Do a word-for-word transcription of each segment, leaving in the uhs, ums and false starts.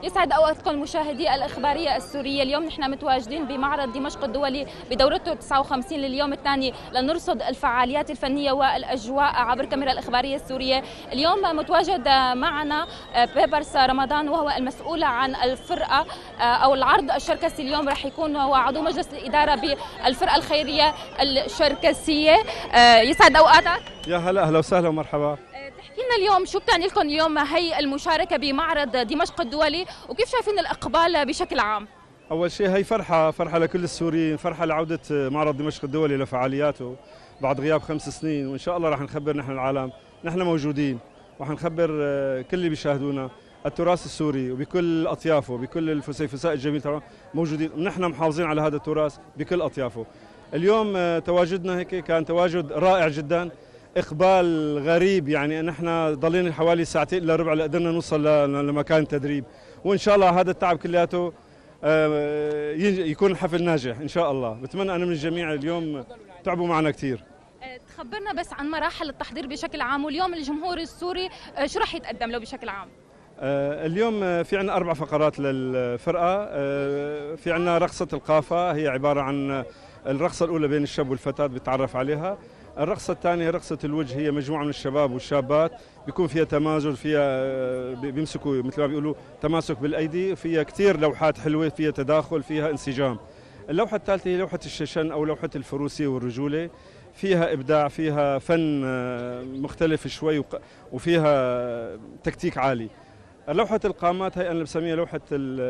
يسعد اوقاتكم مشاهدي الاخباريه السوريه. اليوم نحن متواجدين بمعرض دمشق الدولي بدورته تسعة وخمسين لليوم الثاني لنرصد الفعاليات الفنيه والاجواء عبر كاميرا الاخباريه السوريه. اليوم متواجد معنا بيبرس رمضان وهو المسؤول عن الفرقه او العرض الشركسي. اليوم راح يكون هو عضو مجلس الاداره بالفرقه الخيريه الشركسيه. يسعد اوقاتك. يا هلا، اهلا وسهلا ومرحبا. تحكي لنا اليوم شو بتعني لكم اليوم هي المشاركه بمعرض دمشق الدولي، وكيف شايفين الاقبال بشكل عام؟ اول شيء هي فرحه فرحه لكل السوريين، فرحه لعوده معرض دمشق الدولي لفعالياته بعد غياب خمس سنين، وان شاء الله راح نخبر نحن العالم نحن موجودين، وراح نخبر كل اللي بيشاهدونا التراث السوري وبكل اطيافه، بكل الفسيفساء الجميل ترى موجودين، ونحن محافظين على هذا التراث بكل اطيافه. اليوم تواجدنا هيك كان تواجد رائع جدا، اقبال غريب، يعني نحن ضلينا حوالي ساعتين الا ربع لقدرنا نوصل لمكان التدريب، وان شاء الله هذا التعب كلياته يكون الحفل ناجح ان شاء الله. بتمنى انا من الجميع، اليوم تعبوا معنا كثير. تخبرنا بس عن مراحل التحضير بشكل عام، واليوم الجمهور السوري شو راح يتقدم له بشكل عام؟ اليوم في عندنا اربع فقرات للفرقه. في عندنا رقصه القافه، هي عباره عن الرقصه الاولى بين الشاب والفتاه بتعرف عليها. الرقصة الثانية رقصة الوجه، هي مجموعة من الشباب والشابات بيكون فيها تمازج، فيها بيمسكوا مثل ما بيقولوا تماسك بالأيدي، فيها كثير لوحات حلوة، فيها تداخل، فيها انسجام. اللوحة الثالثة هي لوحة الششن أو لوحة الفروسية والرجولة، فيها إبداع، فيها فن مختلف شوي وفيها تكتيك عالي. لوحة القامات هي أنا بسميها لوحة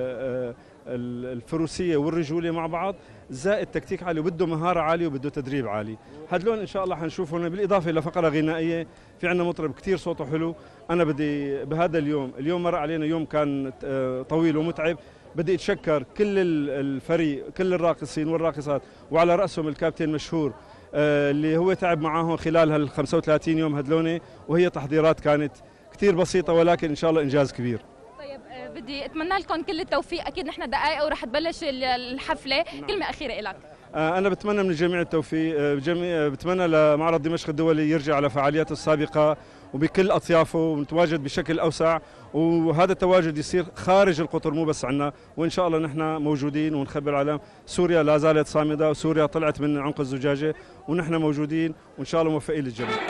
الفروسية والرجولة مع بعض، زائد تكتيك عالي، وبده مهارة عالية وبده تدريب عالي. هدلون إن شاء الله حنشوف هنا، بالإضافة إلى فقرة غنائية. في عندنا مطرب كثير صوته حلو. أنا بدي بهذا اليوم اليوم مر علينا يوم كان طويل ومتعب، بدي أتشكر كل الفريق، كل الراقصين والراقصات، وعلى رأسهم الكابتن مشهور اللي هو تعب معاهم خلال هال خمسة وثلاثين يوم هدلوني، وهي تحضيرات كانت كثير بسيطة ولكن إن شاء الله إنجاز كبير. طيب بدي أتمنى لكم كل التوفيق، أكيد نحن دقائق ورح تبلش الحفلة. نعم. كلمة أخيرة لك. أنا بتمنى من الجميع التوفيق، بتمنى لمعرض دمشق الدولي يرجع على فعالياته السابقة وبكل أطيافه، ونتواجد بشكل أوسع، وهذا التواجد يصير خارج القطر مو بس عنا، وإن شاء الله نحن موجودين ونخبر العالم سوريا لا زالت صامدة، وسوريا طلعت من عنق الزجاجة، ونحن موجودين، وإن شاء الله موفقين للجميع.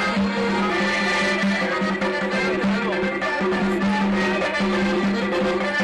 Thank you.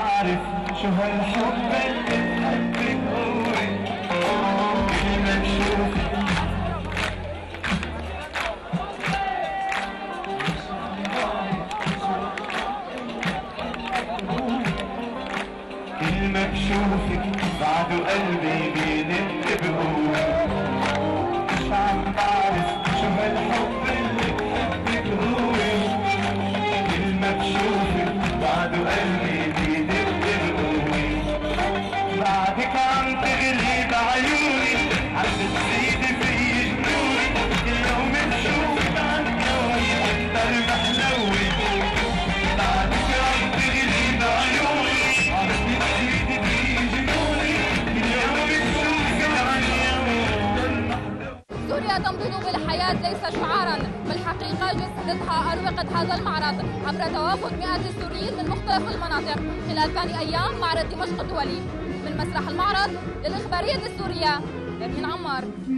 بعرف شو هالحب اللي بحبك هو كل ما بشوفك كل ما بشوفك بعده قلبي بيدق بقوة مش عم بعرف شو هالحب اللي بحبك هو كل ما بشوفك بعده قلبي بيدق بقوة بعدك عم تغلي بعيوني عم بتزيدي في جنوني كل يوم بشوفك عم تلوني أكتر محلوي بعدك عم تغلي بعيوني عم بتزيدي في جنوني كل يوم بشوفك عم تلوني. سوريا تنبض بالحياة ليس شعارا، بالحقيقة جسدتها أروقة هذا المعرض عبر توافد مئات السوريين من مختلف المناطق خلال ثاني أيام معرض دمشق الدولي. من مسرح المعرض للإخبارية السورية، يمين عمار.